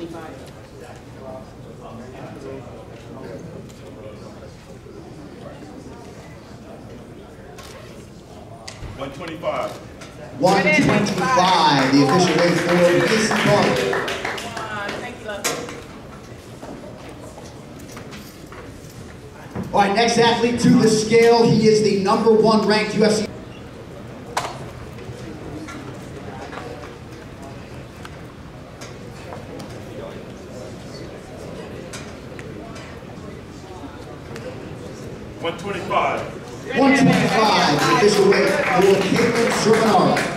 125. 125, the official weight for Mason Carter. All right, next athlete to the scale. He is the #1 ranked UFC. $125. 125, the official weight for Caitlin Sermonaro.